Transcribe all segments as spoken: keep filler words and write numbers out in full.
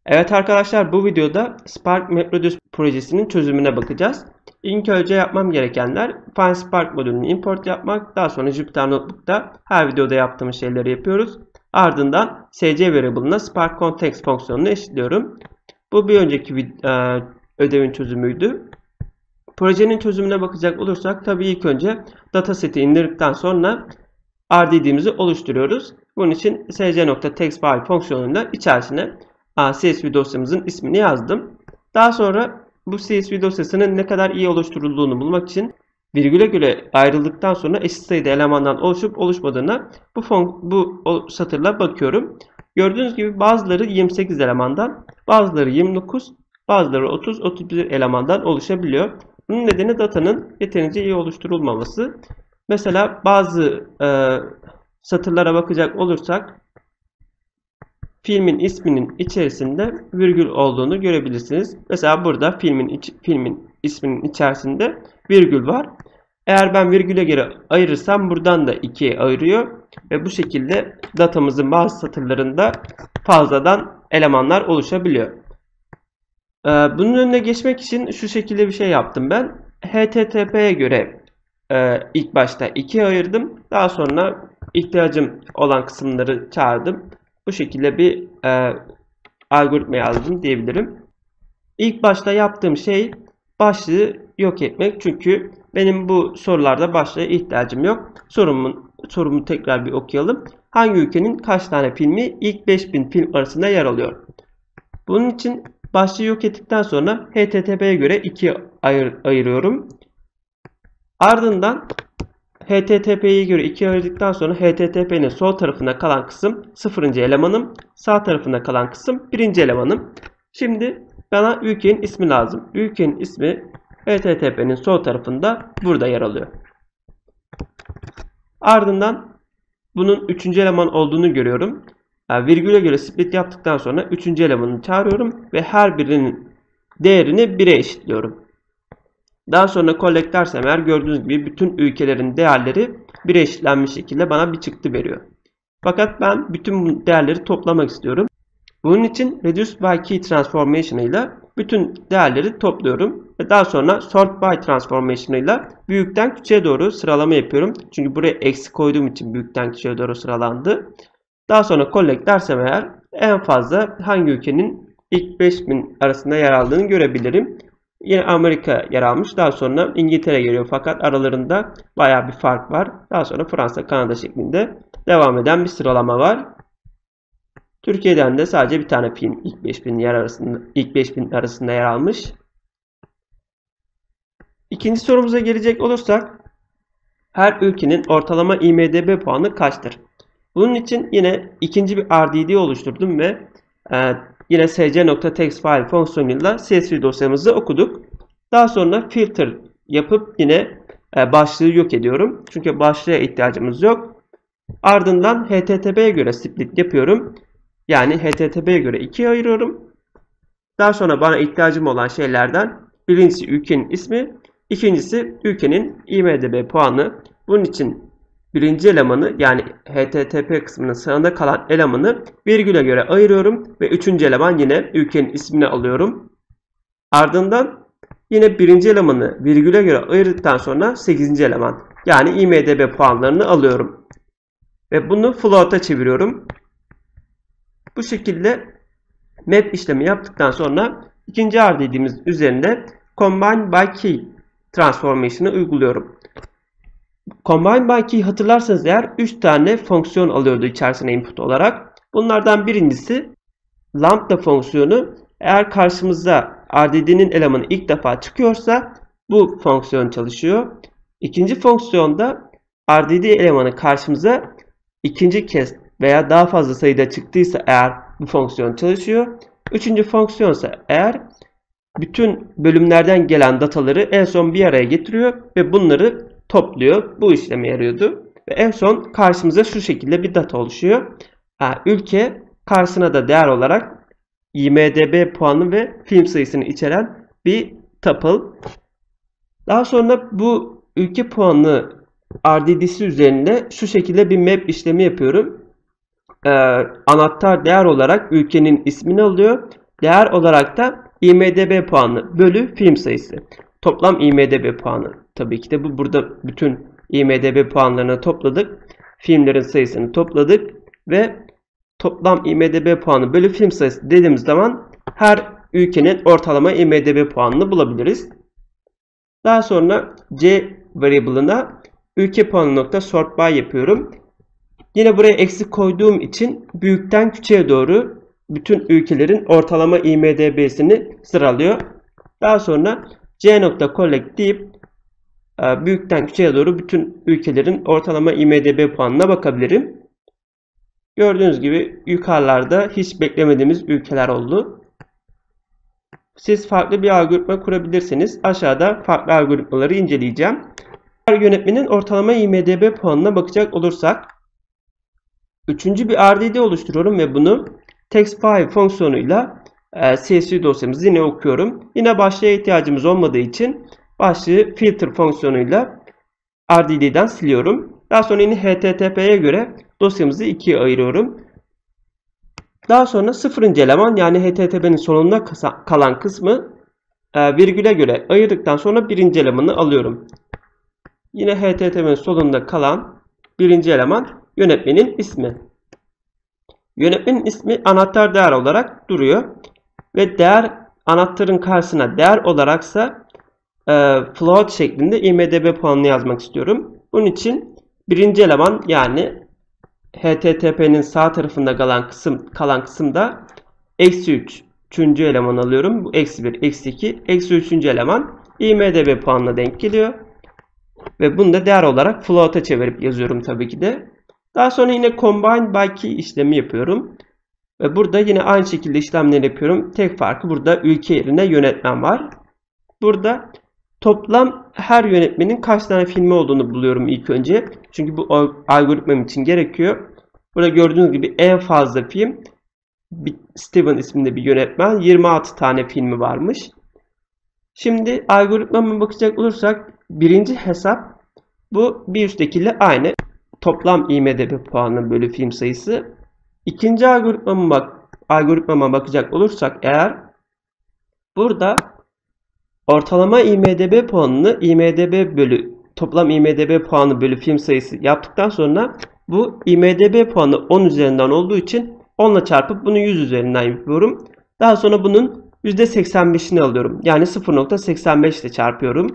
Evet arkadaşlar, bu videoda Spark MapReduce projesinin çözümüne bakacağız. İlk önce yapmam gerekenler Find Spark modülünü import yapmak. Daha sonra Jupyter Notebook'ta her videoda yaptığımız şeyleri yapıyoruz. Ardından S C variable'ına Spark Context fonksiyonunu eşitliyorum. Bu bir önceki e, ödevin çözümüydü. Projenin çözümüne bakacak olursak tabii ilk önce dataseti indirdikten sonra R D D'mizi oluşturuyoruz. Bunun için sc.textfile fonksiyonunda içerisine C S V dosyamızın ismini yazdım. Daha sonra bu C S V dosyasının ne kadar iyi oluşturulduğunu bulmak için virgüle göre ayrıldıktan sonra eşit sayıda elemandan oluşup oluşmadığına bu, fon, bu satırla bakıyorum. Gördüğünüz gibi bazıları yirmi sekiz elemandan, bazıları yirmi dokuz, bazıları otuz otuz bir elemandan oluşabiliyor. Bunun nedeni datanın yeterince iyi oluşturulmaması. Mesela bazı e, satırlara bakacak olursak filmin isminin içerisinde virgül olduğunu görebilirsiniz. Mesela burada filmin iç, filmin isminin içerisinde virgül var. Eğer ben virgüle göre ayırırsam buradan da ikiye ayırıyor ve bu şekilde datamızın bazı satırlarında fazladan elemanlar oluşabiliyor. Ee, bunun önüne geçmek için şu şekilde bir şey yaptım ben. H T T P'ye göre e, ilk başta ikiye ayırdım. Daha sonra ihtiyacım olan kısımları çağırdım. Bu şekilde bir e, algoritma yazdım diyebilirim. İlk başta yaptığım şey başlığı yok etmek. Çünkü benim bu sorularda başlığa ihtiyacım yok. Sorumun, sorumu tekrar bir okuyalım. Hangi ülkenin kaç tane filmi ilk beş bin film arasında yer alıyor? Bunun için başlığı yok ettikten sonra H T T P'ye göre ikiye ayır, ayırıyorum. Ardından H T T P'ye göre ikiye ayırdıktan sonra H T T P'nin sol tarafında kalan kısım sıfırıncı elemanım. Sağ tarafında kalan kısım birinci elemanım. Şimdi bana ülkenin ismi lazım. Ülkenin ismi H T T P'nin sol tarafında burada yer alıyor. Ardından bunun üçüncü eleman olduğunu görüyorum. Yani virgüle göre split yaptıktan sonra üçüncü elemanını çağırıyorum ve her birinin değerini bire eşitliyorum. Daha sonra collect dersem eğer gördüğünüz gibi bütün ülkelerin değerleri bire eşitlenmiş şekilde bana bir çıktı veriyor. Fakat ben bütün bu değerleri toplamak istiyorum. Bunun için reduce by key transformation ile bütün değerleri topluyorum. Ve daha sonra sort by transformation ile büyükten küçüğe doğru sıralama yapıyorum. Çünkü buraya eksi koyduğum için büyükten küçüğe doğru sıralandı. Daha sonra collect dersem eğer en fazla hangi ülkenin ilk beş bin arasında yer aldığını görebilirim. Yine Amerika yer almış. Daha sonra İngiltere geliyor. Fakat aralarında bayağı bir fark var. Daha sonra Fransa, Kanada şeklinde devam eden bir sıralama var. Türkiye'den de sadece bir tane film ilk beş bin yer arasında ilk beş bin arasında yer almış. İkinci sorumuza gelecek olursak her ülkenin ortalama I M D B puanı kaçtır? Bunun için yine ikinci bir R D D oluşturdum ve e, yine sc.textfile fonksiyonuyla C S V dosyamızı okuduk. Daha sonra filter yapıp yine e, başlığı yok ediyorum. Çünkü başlığa ihtiyacımız yok. Ardından H T T P'ye göre split yapıyorum. Yani H T T P'ye göre ikiye ayırıyorum. Daha sonra bana ihtiyacım olan şeylerden birincisi ülkenin ismi, ikincisi ülkenin I M D B puanı. Bunun için birinci elemanı yani H T T P kısmının sağında kalan elemanı virgüle göre ayırıyorum ve üçüncü eleman yine ülkenin ismini alıyorum. Ardından yine birinci elemanı virgüle göre ayırdıktan sonra sekizinci eleman yani I M D B puanlarını alıyorum. Ve bunu float'a çeviriyorum. Bu şekilde map işlemi yaptıktan sonra ikinci R D D'miz üzerinde combine by key transformation'ı uyguluyorum. Combine by key hatırlarsanız eğer üç tane fonksiyon alıyordu içerisine input olarak. Bunlardan birincisi lambda fonksiyonu. Eğer karşımıza R D D'nin elemanı ilk defa çıkıyorsa bu fonksiyon çalışıyor. İkinci fonksiyonda R D D elemanı karşımıza ikinci kez veya daha fazla sayıda çıktıysa eğer bu fonksiyon çalışıyor. Üçüncü fonksiyonsa eğer bütün bölümlerden gelen dataları en son bir araya getiriyor ve bunları topluyor. Bu işleme yarıyordu. Ve en son karşımıza şu şekilde bir data oluşuyor. Ha, ülke karşısına da değer olarak I M D B puanı ve film sayısını içeren bir tuple. Daha sonra bu ülke puanı R D D'si üzerinde şu şekilde bir map işlemi yapıyorum. Ee, anahtar değer olarak ülkenin ismini alıyor Değer olarak da I M D B puanı bölü film sayısı. Toplam I M D B puanı. Tabii ki de bu burada bütün I M D B puanlarını topladık. Filmlerin sayısını topladık ve toplam I M D B puanı bölü film sayısı dediğimiz zaman her ülkenin ortalama I M D B puanını bulabiliriz. Daha sonra C variable'ına ülke puanı nokta sort by yapıyorum. Yine buraya eksi koyduğum için büyükten küçüğe doğru bütün ülkelerin ortalama I M D B'sini sıralıyor. Daha sonra C nokta collect deyip büyükten küçüğe doğru bütün ülkelerin ortalama I M D B puanına bakabilirim. Gördüğünüz gibi yukarılarda hiç beklemediğimiz ülkeler oldu. Siz farklı bir algoritma kurabilirsiniz. Aşağıda farklı algoritmaları inceleyeceğim. Her yönetmenin ortalama I M D B puanına bakacak olursak üçüncü bir R D D oluşturuyorum ve bunu textfile fonksiyonuyla C S V dosyamızı yine okuyorum. Yine başlığa ihtiyacımız olmadığı için başlığı filter fonksiyonuyla R D D'den siliyorum. Daha sonra yine H T T P'ye göre dosyamızı ikiye ayırıyorum. Daha sonra sıfırıncı eleman yani H T T P'nin sonunda kalan kısmı virgüle göre ayırdıktan sonra birinci elemanı alıyorum. Yine H T T P'nin sonunda kalan birinci eleman yönetmenin ismi. Yönetmenin ismi anahtar değer olarak duruyor. Ve değer anahtarın karşısına değer olaraksa e, float şeklinde I M D B puanını yazmak istiyorum. Bunun için birinci eleman yani H T T P'nin sağ tarafında kalan kısım kalan kısımda eksi üç. Üçüncü eleman alıyorum. Bu eksi bir, eksi iki, eksi üçüncü eleman I M D B puanına denk geliyor. Ve bunu da değer olarak float'a çevirip yazıyorum tabii ki de. Daha sonra yine combine by key işlemi yapıyorum. Ve burada yine aynı şekilde işlemleri yapıyorum. Tek farkı burada ülke yerine yönetmen var. Burada toplam her yönetmenin kaç tane filmi olduğunu buluyorum ilk önce. Çünkü bu algoritmam için gerekiyor. Burada gördüğünüz gibi en fazla film Steven isminde bir yönetmen. yirmi altı tane filmi varmış. Şimdi algoritmama bakacak olursak birinci hesap bu bir üsttekiyle aynı. Toplam I M D B puanı bölü film sayısı. İkinci algoritmama, bak, algoritmama bakacak olursak eğer burada ortalama I M D B puanını I M D B bölü toplam I M D B puanı bölü film sayısı yaptıktan sonra bu I M D B puanı on üzerinden olduğu için on ile çarpıp bunu yüz üzerinden yapıyorum. Daha sonra bunun yüzde seksen beşini alıyorum. Yani sıfır nokta seksen beş ile çarpıyorum.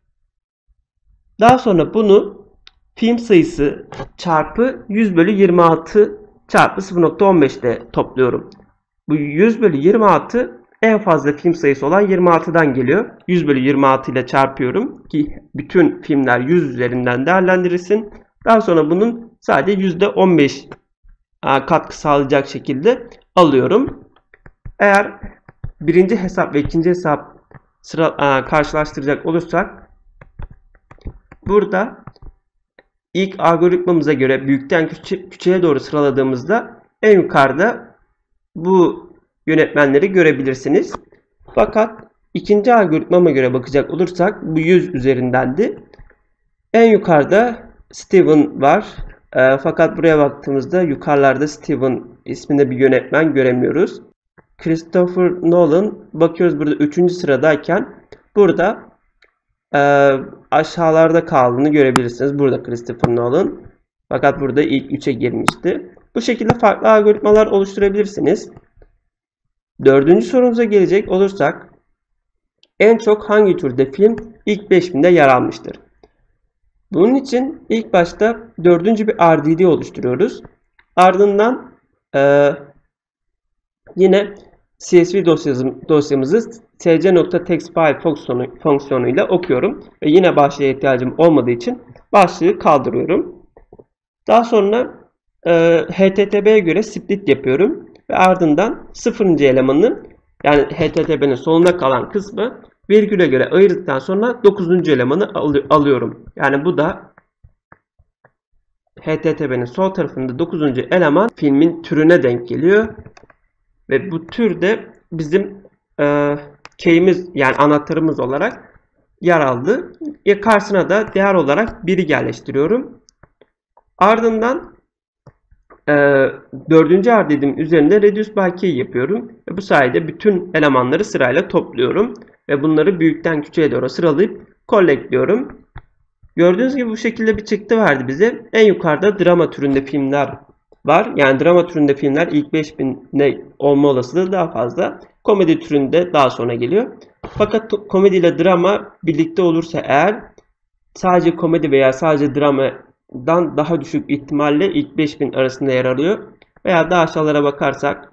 Daha sonra bunu film sayısı çarpı yüz bölü yirmi altı çarpı sıfır nokta on beş ile topluyorum. Bu yüz bölü yirmi altı en fazla film sayısı olan yirmi altıdan geliyor. yüz bölü yirmi altı ile çarpıyorum ki bütün filmler yüz üzerinden değerlendirilsin. Daha sonra bunun sadece yüzde on beş katkı sağlayacak şekilde alıyorum. Eğer birinci hesap ve ikinci hesap sıra karşılaştıracak olursak burada ilk algoritmamıza göre büyükten küçü küçüğe doğru sıraladığımızda en yukarıda bu yönetmenleri görebilirsiniz. Fakat ikinci algoritmama göre bakacak olursak bu yüz üzerindendi. En yukarıda Steven var. E, fakat buraya baktığımızda yukarılarda Steven isminde bir yönetmen göremiyoruz. Christopher Nolan bakıyoruz burada üçüncü sıradayken burada e, aşağılarda kaldığını görebilirsiniz. Burada Christopher Nolan. Fakat burada ilk üçe girmişti. Bu şekilde farklı algoritmalar oluşturabilirsiniz. Dördüncü sorumuza gelecek olursak en çok hangi türde film ilk beş binde yer almıştır? Bunun için ilk başta dördüncü bir R D D oluşturuyoruz. Ardından e, yine C S V dosyamızı, dosyamızı tc.textfile fonksiyonu, fonksiyonuyla okuyorum. Ve yine başlığa ihtiyacım olmadığı için başlığı kaldırıyorum. Daha sonra e, H T T P'ye göre split yapıyorum. Ve ardından sıfırıncı elemanın yani H T T P'nin sonunda kalan kısmı virgüle göre ayırdıktan sonra dokuzuncu elemanı alıyorum. Yani bu da H T T P'nin sol tarafında dokuzuncu eleman filmin türüne denk geliyor. Ve bu tür de bizim e, key'imiz yani anahtarımız olarak yer aldı. E, karşısına da değer olarak biri yerleştiriyorum. Ardından e, dördüncü ardidim üzerinde reduce by key yapıyorum. Ve bu sayede bütün elemanları sırayla topluyorum. Ve bunları büyükten küçüğe doğru sıralayıp collect diyorum. Gördüğünüz gibi bu şekilde bir çıktı verdi bize. En yukarıda drama türünde filmler var. Yani drama türünde filmler ilk beş binde olma olasılığı daha fazla. Komedi türünde daha sonra geliyor. Fakat komedi ile drama birlikte olursa eğer sadece komedi veya sadece dramadan daha düşük ihtimalle ilk beş bin arasında yer alıyor. Veya daha aşağılara bakarsak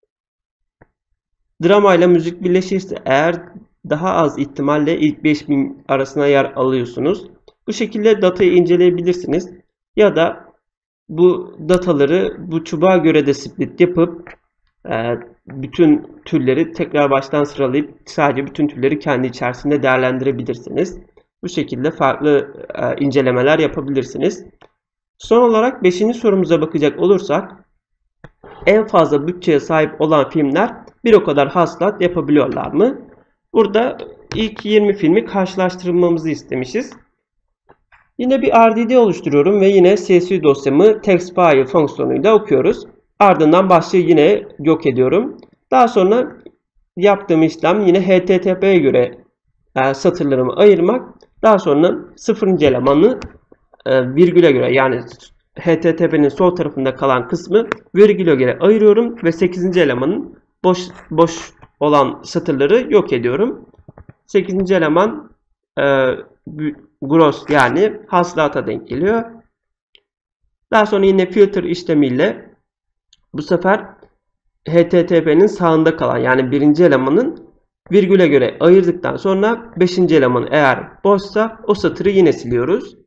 drama ile müzik birleşirse eğer daha az ihtimalle ilk beş bin arasına yer alıyorsunuz. Bu şekilde datayı inceleyebilirsiniz. Ya da bu dataları bu çubuğa göre de split yapıp e, bütün türleri tekrar baştan sıralayıp sadece bütün türleri kendi içerisinde değerlendirebilirsiniz. Bu şekilde farklı e, incelemeler yapabilirsiniz. Son olarak beşinci sorumuza bakacak olursak en fazla bütçeye sahip olan filmler bir o kadar hasılat yapabiliyorlar mı? Burada ilk yirmi filmi karşılaştırmamızı istemişiz. Yine bir R D D oluşturuyorum ve yine C S V dosyamı textfile fonksiyonuyla okuyoruz. Ardından başlığı yine yok ediyorum. Daha sonra yaptığım işlem yine H T T P'ye göre e, satırlarımı ayırmak. Daha sonra sıfırıncı elemanı e, virgüle göre, yani H T T P'nin sol tarafında kalan kısmı virgüle göre ayırıyorum ve sekizinci elemanın boş boş olan satırları yok ediyorum. sekizinci eleman e, gross yani hasılata denk geliyor. Daha sonra yine filter işlemiyle bu sefer H T T P'nin sağında kalan yani birinci elemanın virgüle göre ayırdıktan sonra beşinci eleman eğer boşsa o satırı yine siliyoruz.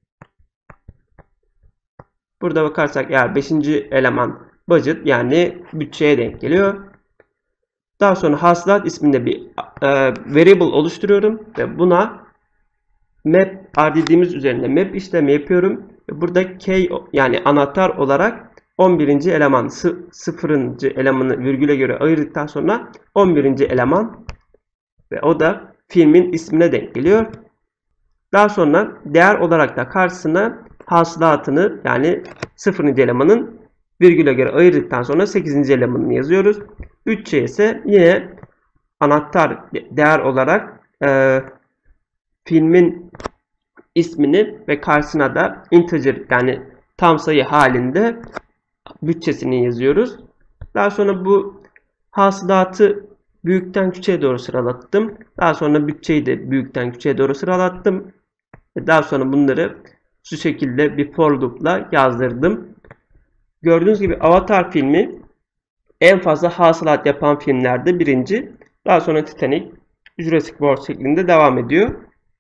Burada bakarsak eğer beşinci eleman budget yani bütçeye denk geliyor. Daha sonra hasılat isminde bir e, variable oluşturuyorum ve buna map R D D'miz üzerinde map işlemi yapıyorum. Burada key yani anahtar olarak on birinci eleman sıfırıncı elemanı virgüle göre ayırdıktan sonra on birinci eleman ve o da filmin ismine denk geliyor. Daha sonra değer olarak da karşısına hasılatını yani sıfırıncı elemanın virgüle göre ayırdıktan sonra sekizinci elemanını yazıyoruz. bütçe ise yine anahtar değer olarak e, filmin ismini ve karşısına da integer yani tam sayı halinde bütçesini yazıyoruz. Daha sonra bu hasılatı büyükten küçüğe doğru sıralattım. Daha sonra bütçeyi de büyükten küçüğe doğru sıralattım. Ve daha sonra bunları şu şekilde bir for loop'la yazdırdım. Gördüğünüz gibi Avatar filmi en fazla hasılat yapan filmlerde birinci. Daha sonra Titanic, Jurassic World şeklinde devam ediyor.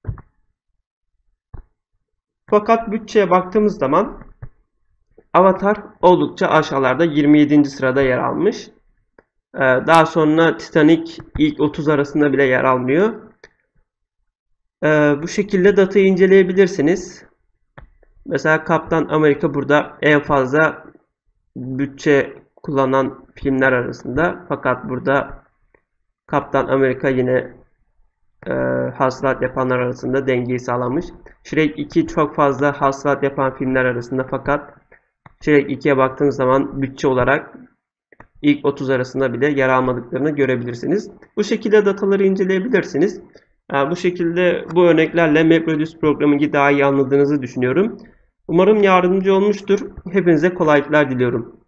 Fakat bütçeye baktığımız zaman Avatar oldukça aşağılarda yirmi yedinci sırada yer almış. Daha sonra Titanic ilk otuz arasında bile yer almıyor. Bu şekilde datayı inceleyebilirsiniz. Mesela Kaptan Amerika burada en fazla bütçe kullanan filmler arasında. Fakat burada Kaptan Amerika yine e, hasılat yapanlar arasında dengeyi sağlamış. Shrek iki çok fazla hasılat yapan filmler arasında, fakat Shrek ikiye baktığınız zaman bütçe olarak ilk otuz arasında bile yer almadıklarını görebilirsiniz. Bu şekilde dataları inceleyebilirsiniz. Bu şekilde bu örneklerle MapReduce programını daha iyi anladığınızı düşünüyorum. Umarım yardımcı olmuştur. Hepinize kolaylıklar diliyorum.